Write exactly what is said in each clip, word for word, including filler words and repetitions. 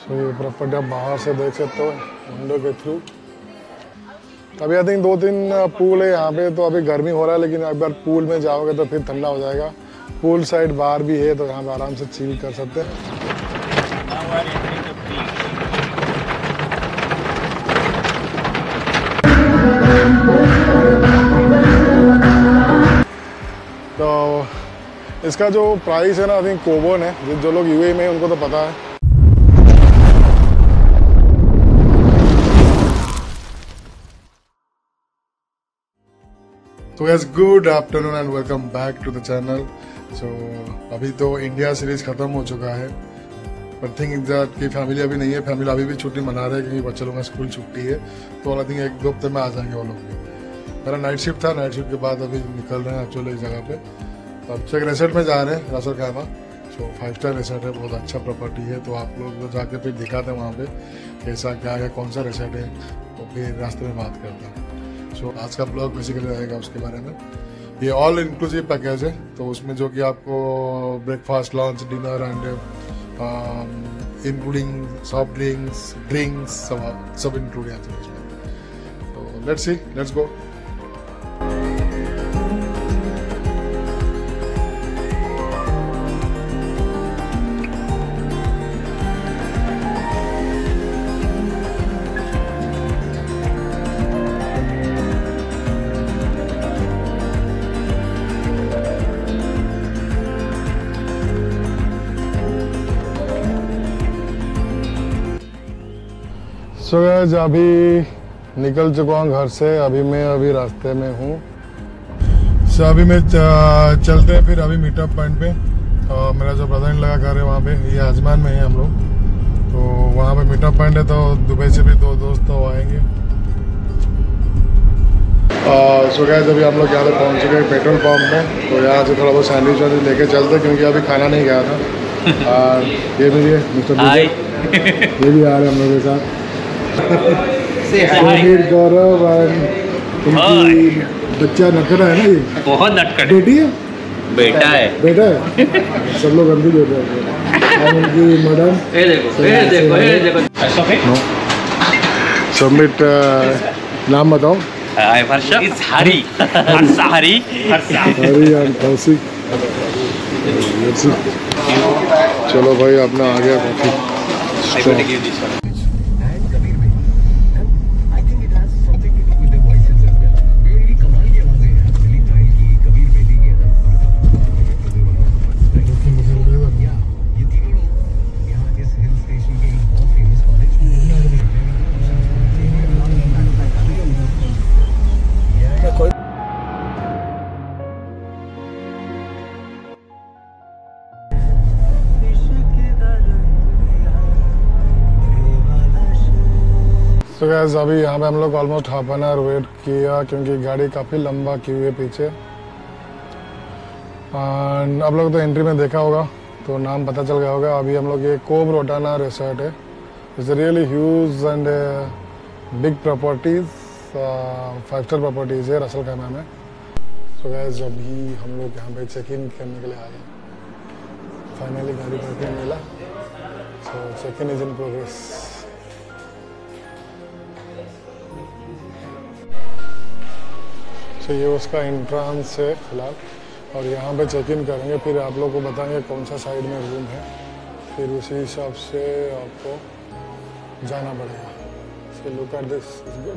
सो ये प्रॉपर्टी आप बाहर से देख सकते हो विंडो के थ्रू। अभी आई थिंक दो तीन पूल है यहाँ पे, तो अभी गर्मी हो रहा है, लेकिन एक बार पूल में जाओगे तो फिर ठंडा हो जाएगा। पूल साइड बार भी है, तो यहाँ पे आराम से चिल कर सकते हैं। तो इसका जो प्राइस है ना, आई थिंक कोबन है। जो लोग यूएई में उनको तो पता है। तो yes, good afternoon and welcome back to the channel. So अभी तो इंडिया सीरीज खत्म हो चुका है, बट थिंक दैट की फैमिली अभी नहीं है। फैमिली अभी भी छुट्टी मना रहे हैं क्योंकि बच्चे लोगों में स्कूल छुट्टी है। तो आई थिंक एक दो हफ्ते में आ जाएंगे वो लोग भी। मेरा नाइट शिफ्ट था, नाइट शिफ्ट के बाद अभी निकल रहे हैं एक्चुअली इस जगह पे। तो अब एक रिसोर्ट में जा रहे हैं, रासल खामा। सो फाइव स्टार रिसोर्ट है, बहुत अच्छा प्रॉपर्टी है। तो आप लोग जाके फिर दिखाते हैं वहाँ पे कैसा क्या है, कौन सा रिसोर्ट है, तो फिर रास्ते में बात करते हैं। सो so, आज का ब्लॉग बेसिकली रहेगा उसके बारे में। ये ऑल इंक्लूसिव पैकेज है, तो उसमें जो कि आपको breakfast, lunch, dinner and including soft drinks drinks सब सब इंक्लूड है इसमें। तो let's see, let's go. So guys, अभी निकल चुका हूँ घर से। अभी मैं अभी रास्ते में हूँ। सो अभी मैं चलते हैं फिर अभी मीटअप पॉइंट पे। और मेरा जो ब्रदर इन लगा घर है वहाँ पे, ये आजमान में है हम लोग। तो वहाँ पे मीटअप पॉइंट है, तो दुबई से भी दो दोस्त तो आएंगे। सो गाइस, अभी हम लोग यहाँ पे पहुँच चुके हैं पेट्रोल पंप में। तो यहाँ से थोड़ा बहुत सैंडविच वैंडविच लेके चलते, क्योंकि अभी खाना नहीं गया था। और ये भी है मिस्टर ये भी आ रहे हम लोग के साथ। समीर, गौरव और इनकी बच्चा नटखटा है ना, ये बहुत नटखट बेटी है, बेटा है बेटा है सब लोग हम भी बेटे हैं। और उनकी मैडम, ये देखो ये देखो ये देखो सबमिट नाम बताओ। Harsha is Hari Harsha Hari Harsha Hari and Kaushik. चलो भाई, अपना आ गया कॉफी। तो गाइस, अभी यहाँ पे हम लोग almost half an hour wait किया, क्योंकि गाड़ी काफ़ी लंबा क्यू है पीछे। एंड आप लोग तो एंट्री में देखा होगा, तो नाम पता चल गया होगा। अभी हम लोग ये कोब रोटाना रिसोर्ट है। It's really huge and big properties, five star properties है रसल खामा में। तो गाइस, अभी हम लोग यहाँ पे चेक इन करने के लिए आए हैं। फाइनली गाड़ी पार्किंग मिला। So check in is in progress. तो ये उसका एंट्रेंस है फिलहाल, और यहाँ पे चेक इन करेंगे। फिर आप लोग को बताएंगे कौन सा साइड में रूम है, फिर उसी हिसाब से आपको जाना पड़ेगा। So look at this, is good.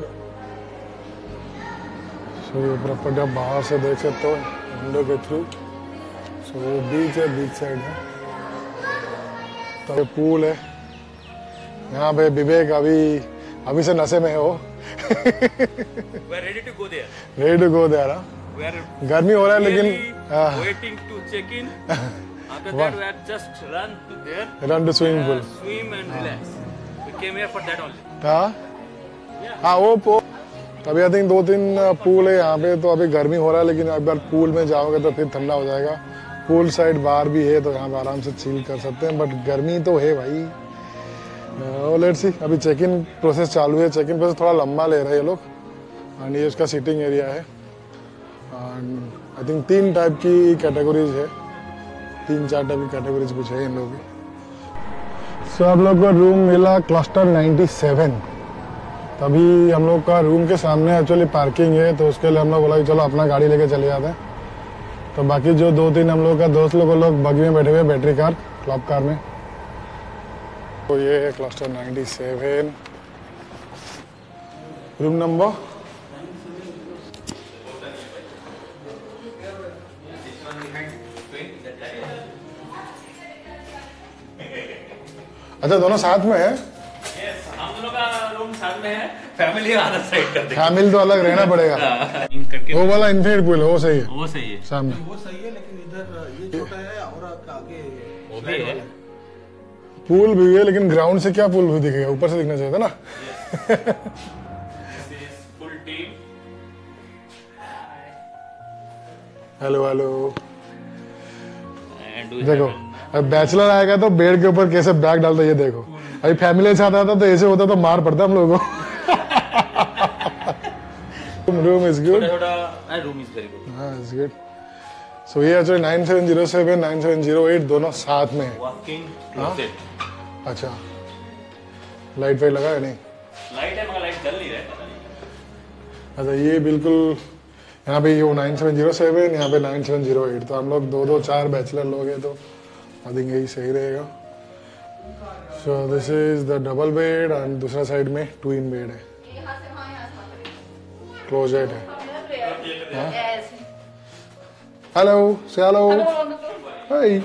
So ये प्रॉपर्टी आप बाहर से देख सकते हो विंडो के थ्रू। सो वो बीच है, बीच साइड है। तो ये पूल है यहाँ पे। विवेक अभी अभी से नशे में है वो। We are ready to go there. Ready to go there, huh? We are गर्मी हो रहा है, लेकिन waiting to check in. After that, we are just run to there. run to swimming pool. Uh, swim and relax. We came here for that only. हाँ हाँ वो पो अभी आई थिंक दो तीन पूल है यहाँ पे। तो अभी गर्मी हो रहा है, लेकिन एक बार पूल में जाओगे तो फिर ठंडा हो जाएगा। पूल साइड बार भी है, तो यहाँ पे आराम से चिल कर सकते हैं। बट गर्मी तो है भाई। लेट्स सी, अभी चेक इन प्रोसेस चालू है। चेक इन प्रोसेस थोड़ा लंबा ले रहे हैं ये लोग। एंड ये उसका सीटिंग एरिया है। एंड आई थिंक तीन टाइप की कैटेगरीज है, तीन चार टाइप की कैटेगरीज कुछ है इन लोगों की। सो so, आप लोग को रूम मिला क्लस्टर सत्तानवे। तभी हम लोग का रूम के सामने एक्चुअली पार्किंग है, तो उसके लिए हम लोग बोला कि चलो अपना गाड़ी लेके चले जाते हैं। तो बाकी जो दो तीन हम लोग का दोस्त लोग वो लोग बगी में बैठे हुए बैटरी कार क्लब कार में। तो ये है क्लस्टर सत्तानवे रूम नंबर। अच्छा दोनों साथ में है? yes, हम दोनों का रूम साथ में है, फैमिली अलग साइड कर देंगे। फैमिली तो अलग रहना पड़ेगा। वो वाला इन्फिनिट पूल है, वो सही है, वो सही है सामने वो सही है, लेकिन इधर ये छोटा है और आगे वो भी है। पूल भी है, लेकिन ग्राउंड से क्या पूल भी दिखेगा, ऊपर से दिखना चाहिए था ना। Full team. Hello hello. देखो अब बैचलर आएगा तो बेड के ऊपर कैसे बैग डालता है ये देखो। अभी फैमिली के साथ आता तो ऐसे होता तो मार पड़ता हम लोगों को। Room is good. Room is very good. हाँ इज गुड। सो ये actually nine seven zero seven nine seven zero eight दोनों साथ में है। Walking closet. अच्छा लाइट फाइट लगा है? नहीं लाइट है मगर लाइट जल नहीं रहा है, पता नहीं। अच्छा ये बिल्कुल यहाँ पे ये नाइन सेवन जीरो सेवन, यहाँ पे नाइन सेवन जीरो एट। तो हम लोग दो दो चार बैचलर लोग हैं, तो आई थिंक यही सही रहेगा। So this is the double bed and दूसरा साइड में ट्विन बेड है, क्लोजेट है। हेलो से hello hi.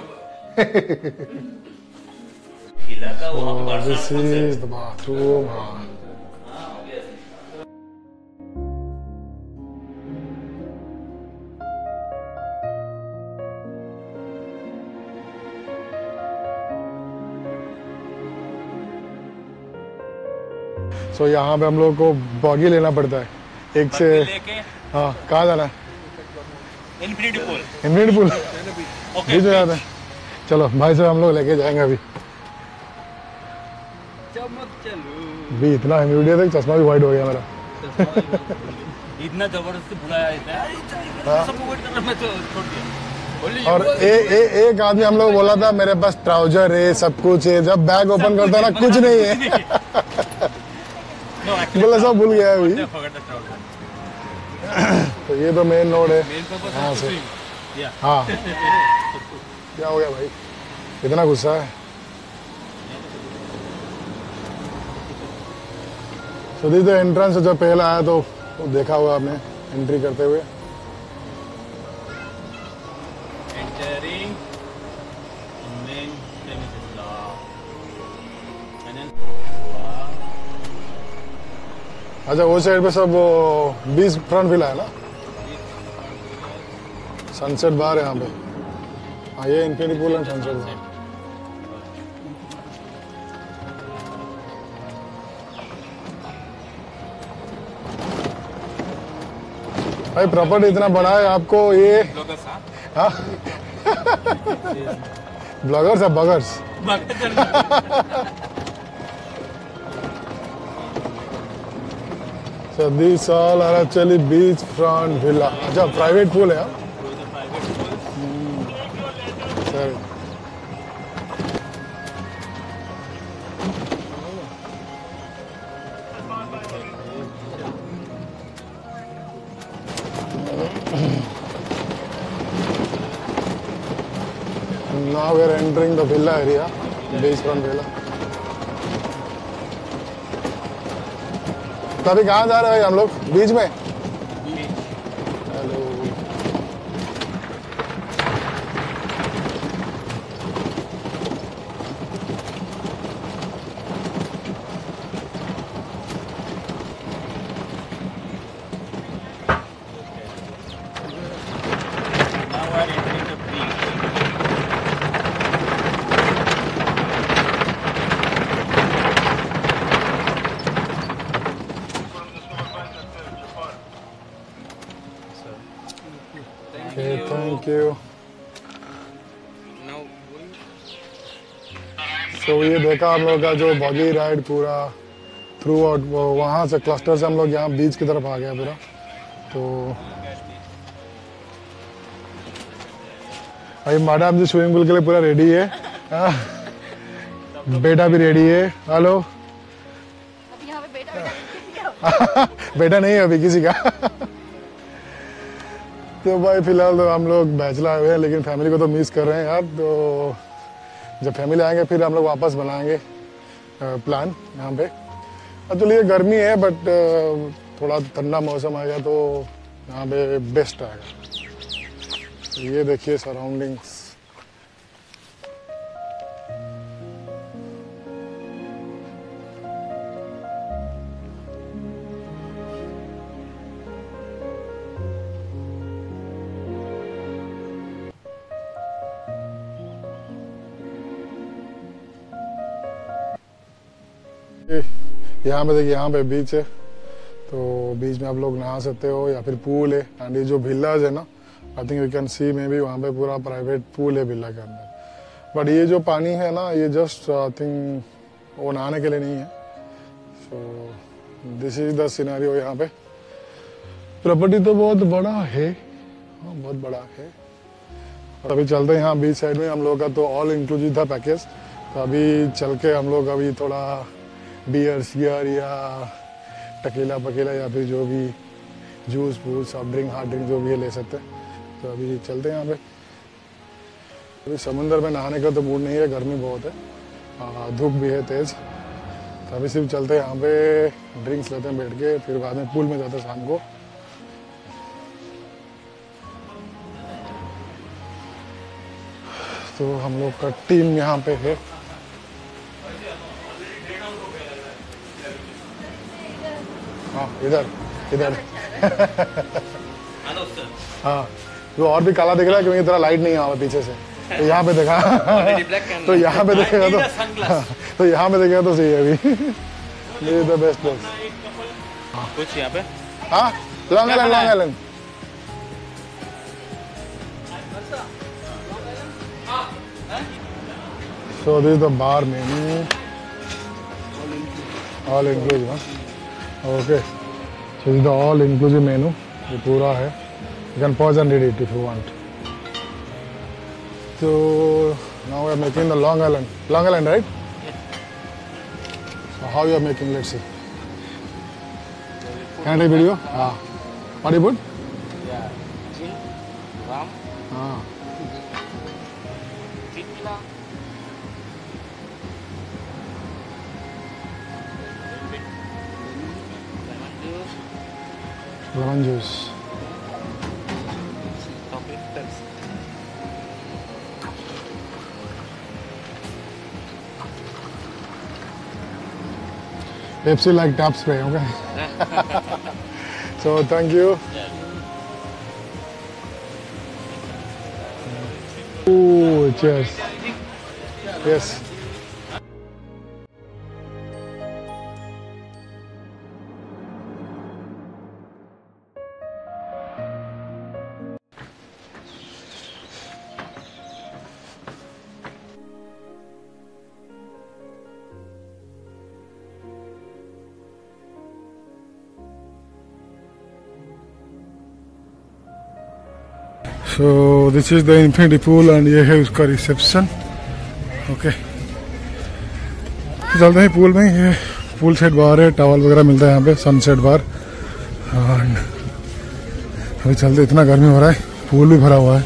This is the bathroom. हाँ तो यहाँ पे हम लोग को बॉगी लेना पड़ता है एक से। हाँ कहाँ जाना है? Infinity pool. इन्फिनिटी पूल बीच में जाते हैं। चलो भाई साहब हम लोग लेके जाएंगे अभी। भी इतना ह्यूमिडिटी है, चश्मा भी वाइट हो गया मेरा। इतना जबरदस्ती बुलाया इतना सब वेट कर रहा, मैं तो छोड़ दिया। और ए, ए, एक आदमी हम लोग बोला था मेरे पास ट्राउजर है सब कुछ है, जब बैग ओपन करता ना कुछ नहीं है। बोला सब भूल गया अभी। तो ये तो मेन रोड है यहाँ से। हाँ क्या हो गया भाई, इतना गुस्सा है? तो दिस द एंट्रेंस। जब पहला आया तो देखा हुआ आपने एंट्री करते हुए। Entering main premises law. And then अच्छा वो साइड पे सब वो बीच फ्रंट विला है ना, सनसेट बार है यहाँ पे। हाँ ये infinity pool and sunset bar. भाई प्रॉपर्टी इतना बड़ा है आपको ये। हाँ ब्लॉगर्स है बगर्स। So these all are actually beach front villa. अच्छा प्राइवेट पूल है? Sir now we are entering the villa area, beachfront villa. तो अभी कहाँ जा रहे हैं हम लोग? बीच में। Hello now we are entering the beach. Okay, thank you. So ये देखा हम लोग का जो बॉगी राइड पूरा थ्रू आउट, वहाँ से क्लस्टर से हम लोग यहाँ बीच की तरफ आ गया पूरा। तो अभी मैडम जी स्विमिंग पूल के लिए पूरा रेडी है। बेटा भी रेडी है। हेलो। अभी यहाँ पे बेटा बेटा बेटा नहीं है अभी किसी का। तो भाई फिलहाल तो हम लोग बैचलर हुए हैं, लेकिन फैमिली को तो मिस कर रहे हैं यार। तो जब फैमिली आएंगे फिर हम लोग वापस बनाएंगे प्लान यहाँ पे। एक्चुअली ये गर्मी है, बट थोड़ा ठंडा मौसम आएगा तो यहाँ पे बेस्ट आएगा। ये देखिए सराउंडिंग्स। यहाँ पे देखिए, यहाँ पे बीच है, तो बीच में आप लोग नहा सकते हो या फिर पूल है। एंड ये जो विलाज है ना, I think you can see maybe वहाँ पे पूरा प्राइवेट पूल है विला के अंदर। बट ये जो पानी है ना, ये जस्ट आई थिंक वो नहाने के लिए नहीं है। So this is the scenario यहाँ पे। प्रॉपर्टी तो बहुत बड़ा है, हाँ बहुत बड़ा है। और अभी चलते हैं यहाँ बीच साइड में। हम लोग का तो ऑल इंक्लूसिव था पैकेज, तो अभी चल के हम लोग अभी थोड़ा बियर शियर या टकीला पकीला या फिर जो भी जूस फूस सॉफ्ट ड्रिंक हार्ड ड्रिंक जो भी है ले सकते हैं। तो अभी चलते हैं यहाँ पे। अभी समुंदर में नहाने का तो मूड नहीं है, गर्मी बहुत है, धूप भी है तेज़। तो अभी सिर्फ चलते हैं यहाँ पे, ड्रिंक्स लेते हैं बैठ के, फिर बाद में पूल में जाते हैं शाम को। तो हम लोग का टीम यहाँ पे है। हाँ इधर इधर। हाँ वो और भी काला दिख रहा है क्योंकि तेरा लाइट नहीं आ रहा पीछे से। तो यहाँ पे देखा तो यहाँ पे देखेगा तो तो यहाँ पे देखेगा तो सही है अभी। ये द बेस्ट प्लेस। कुछ यहाँ पे हाँ long island long island. So this is the bar menu, all inclusive, huh? Okay. So this is the all inclusive menu. ये पूरा है. You can pause and read it if you want. So now we are making the Long Island. Long Island, right? Yes. So how you are making? Let's see. Can I take video? Ah. What do you put? Yeah. Gin, rum, Ah. tequila, lemon juice, Lemon juice. coffee, Pepsi. Pepsi like tap spray, okay? So thank you. Ooh, cheers. Yes. So this is the infinity pool and ये है उसका reception. Okay चलते हैं pool में। ये pool set बार है, towel वगैरह मिलता है यहाँ पे, सनसेट बार। एंड अभी चलते, इतना गर्मी हो रहा है, पूल भी भरा हुआ है।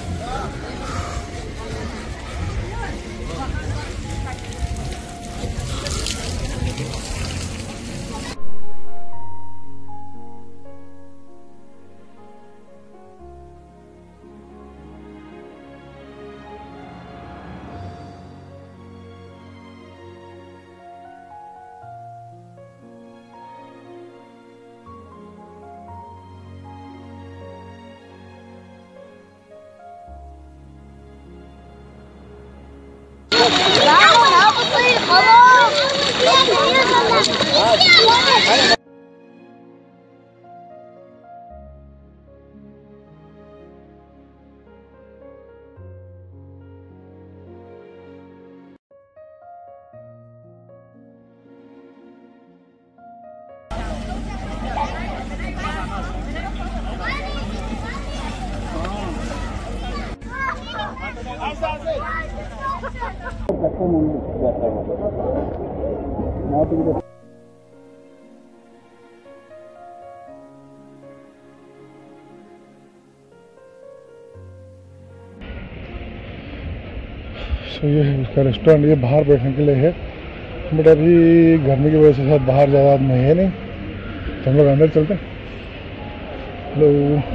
सो ये है उसका रेस्टोरेंट, ये बाहर बैठने के लिए है, बट अभी गर्मी की वजह से शायद बाहर ज़्यादा आदमी है नहीं, तो हम लोग अंदर चलते हैं। Hello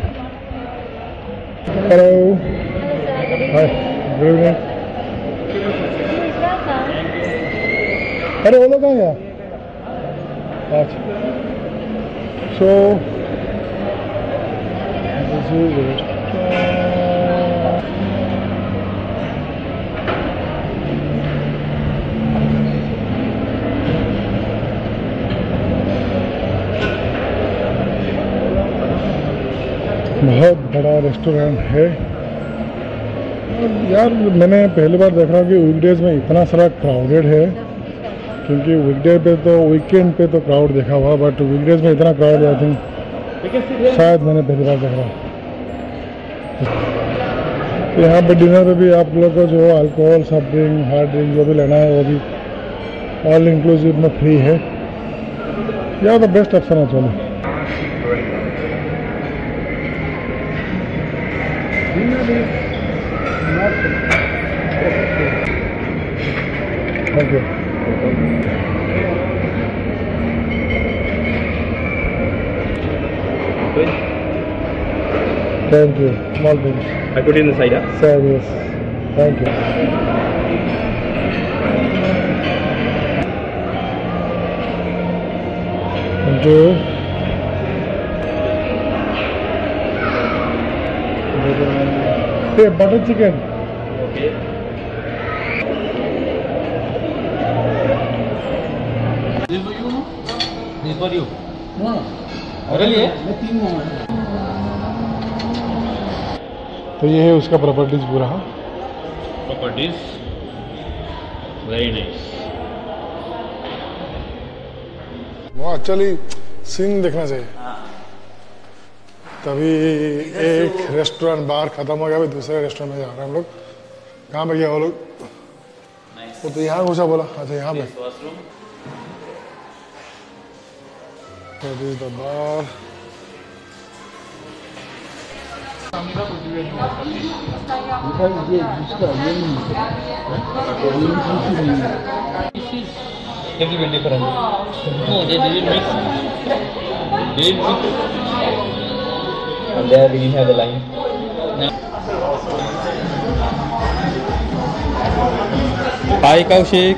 hello hi good evening. अरे वो लोग कहाँ गया? अच्छा सो दिस इज बहुत बड़ा रेस्टोरेंट है। यार मैंने पहली बार देख रहा हूँ कि वीकडेज में इतना सारा क्राउडेड है, क्योंकि वीकडे पे तो वीकेंड पे तो क्राउड देखा हुआ, बट वीकडेज में इतना क्राउड आई थिंक शायद मैंने पहली बार देखा। तो यहाँ पे डिनर में भी आप लोग को जो alcohol, soft drink, hard drink जो भी लेना है वो भी ऑल इंक्लूसिव में फ्री है। यार तो बेस्ट ऑप्शन है। चलो thank you. Thank you. Small things. I put it in the side, huh? Sir, yes. Thank you. Thank you. Hey, butter chicken. Okay. This for you, no? This for you. No, Really? मैं तीन मंगा। तो ये है उसका properties पूरा। Properties. Very nice. वो actually scene देखना चाहिए। तभी एक रेस्टोरेंट बार खत्म हो गया, अभी दूसरे रेस्टोरेंट में जा रहे हैं हम लोग। कहाँ पे गया वो लोग? वो तो यहाँ घुसा बोला। अच्छा यहाँ पे the bar. Every different. No, they didn't mix. They didn't mix. And there we have the line. Hi Kaushik.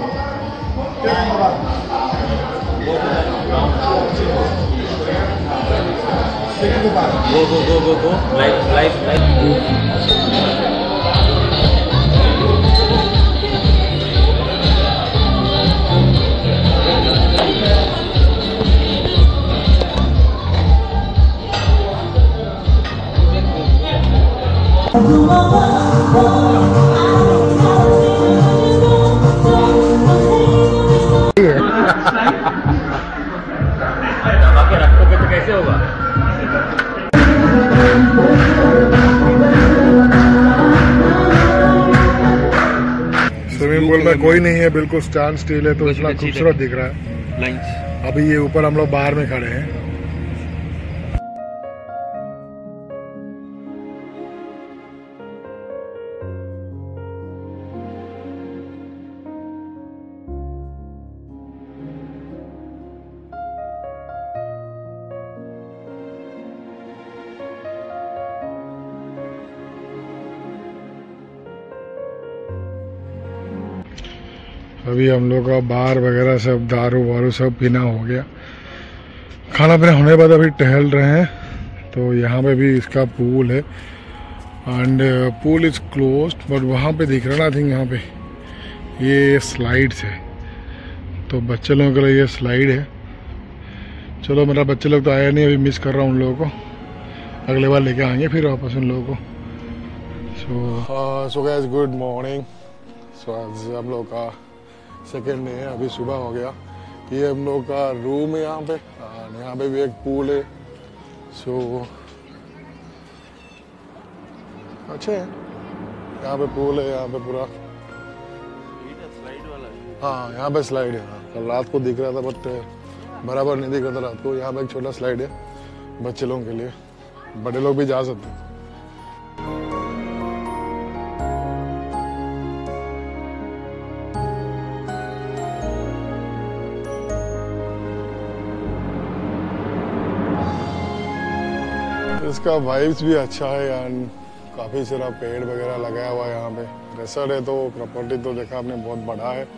Go go go go go. Light light light. बाकी रखोगे तो कैसे होगा? स्विमिंग पूल में कोई नहीं है, बिल्कुल स्टैंड स्टिल है, तो इतना खूबसूरत दिख रहा है। अभी ये ऊपर हम लोग बाहर में खड़े हैं। अभी हम लोग का बार वगैरह सब दारू वारू सब पीना हो गया, खाना पीना होने के बाद अभी टहल रहे हैं। तो यहाँ पे भी इसका पूल है and pool is closed, but वहाँ पे दिख रहा ना, आई थिंक यहाँ पे ये स्लाइड्स है, तो बच्चे लोगों के लिए ये स्लाइड है। चलो मेरा बच्चे लोग तो आया नहीं, अभी मिस कर रहा हूँ उन लोगों को, अगले बार लेके आएंगे फिर वापस उन लोगों को। So so guys good morning. So आज हम लोग का सेकेंड डे है, अभी सुबह हो गया। ये हम लोग का रूम है यहाँ पे, और यहाँ पे भी एक पूल है। सो अच्छे हैं, यहाँ पे पूल है, यहाँ पे पूरा हाँ यहाँ पे स्लाइड है। हाँ कल रात को दिख रहा था बट बराबर नहीं दिख रहा था रात को। यहाँ पे एक छोटा स्लाइड है बच्चे लोगों के लिए, बड़े लोग भी जा सकते हैं। इसका वाइब्स भी अच्छा है एंड काफ़ी सारा पेड़ वगैरह लगाया हुआ है यहाँ पे। रेसर्ट है तो प्रॉपर्टी तो देखा आपने बहुत बड़ा है,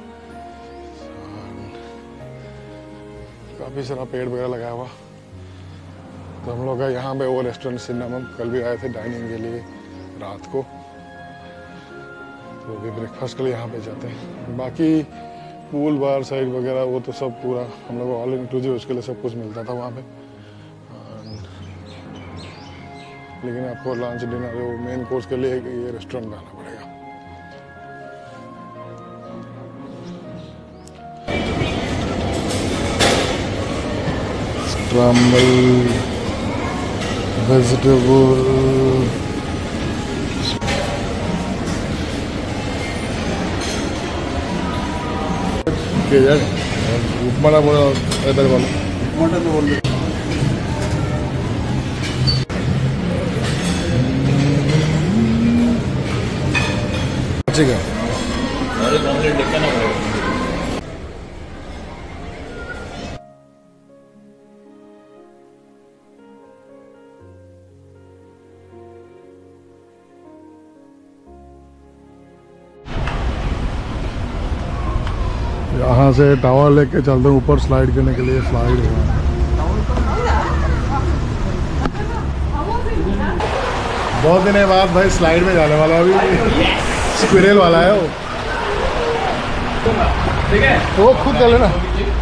काफ़ी सारा पेड़ वगैरह लगाया हुआ। तो हम लोग का यहाँ पे वो रेस्टोरेंट सिनेमम कल भी आए थे डाइनिंग के लिए रात को, तो अभी ब्रेकफास्ट के लिए यहाँ पे जाते हैं। बाकी पूल बार साइड वगैरह वो तो सब पूरा हम लोग ऑल इंक्लूसिव उसके लिए सब कुछ मिलता था वहाँ पे। लेकिन आपको लंच डिनर वो मेन कोर्स के लिए ये रेस्टोरेंट में आना पड़ेगा। स्क्रैम्बल वेजिटेबल उपमा ना बोला इधर वाला उपमा तो बोल और एक ऑमलेट देखा ना पड़ेगा। यहाँ से टावर लेके चलते हैं ऊपर स्लाइड करने के लिए। स्लाइड है बहुत दिन बाद भाई स्लाइड में जाने वाला अभी स्क्विरल वाला है वो, ठीक है वो खुद कर लेना।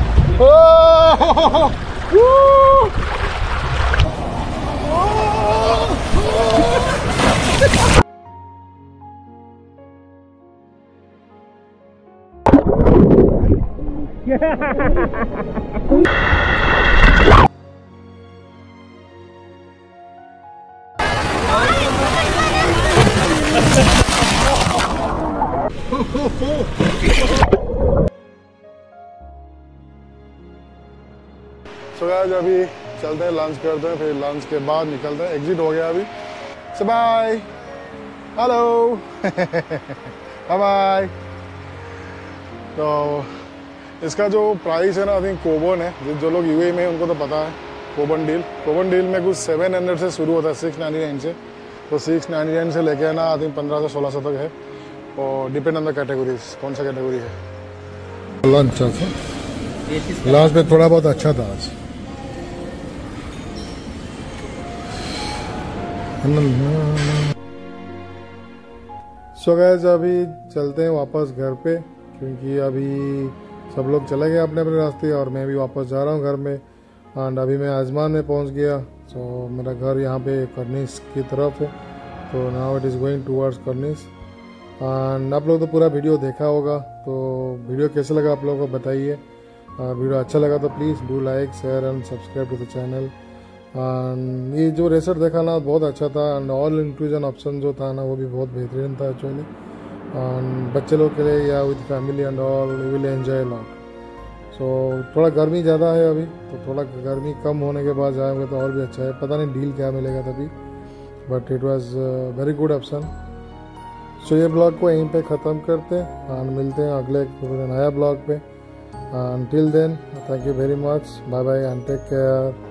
सो गाइस अभी चलते हैं, लंच करते हैं, फिर लंच के बाद निकलते हैं। एग्जिट हो गया अभी। So bye, hello bye bye. तो इसका जो प्राइस है ना आई थिंक कोबन है, जो लोग यूएई में उनको तो पता है कोबन डील। कोबन डील में कुछ सेवन हंड्रेड से शुरू होता है, सिक्स नाइन्टी नाइन से। तो सिक्स नाइन्टी नाइन से लेके ना आई थिंक पंद्रह से सोलह सौ तक है, और डिपेंड ऑन द कैटेगरीज कौन सा कैटेगरी है। लंच लास्ट में थोड़ा बहुत अच्छा था आज। सो गाइस अभी चलते हैं वापस घर पे, क्योंकि अभी सब लोग चले गए अपने अपने रास्ते और मैं भी वापस जा रहा हूँ घर में। एंड अभी मैं आजमान में पहुँच गया। सो so, मेरा घर यहाँ पे कर्निस की तरफ है, तो now it is going towards कर्निस। एंड आप लोग तो पूरा वीडियो देखा होगा, तो वीडियो कैसे लगा आप लोगों को बताइए। वीडियो अच्छा लगा तो please do like share and subscribe to the channel. And ये जो रेसर देखा ना बहुत अच्छा था, एंड ऑल इंक्लूजन ऑप्शन जो था ना वो भी बहुत बेहतरीन था एक्चुअली। एंड बच्चे लोग के लिए या with family and all you will enjoy lot. So थोड़ा गर्मी ज़्यादा है अभी, तो थोड़ा गर्मी कम होने के बाद जाएंगे तो और भी अच्छा है। पता नहीं डील क्या मिलेगा तभी, but it was very good option. So ये ब्लॉग को यहीं पे ख़त्म करते हैं एंड मिलते हैं अगले नया ब्लॉग पे। Until then, thank you very much. Bye bye and take care.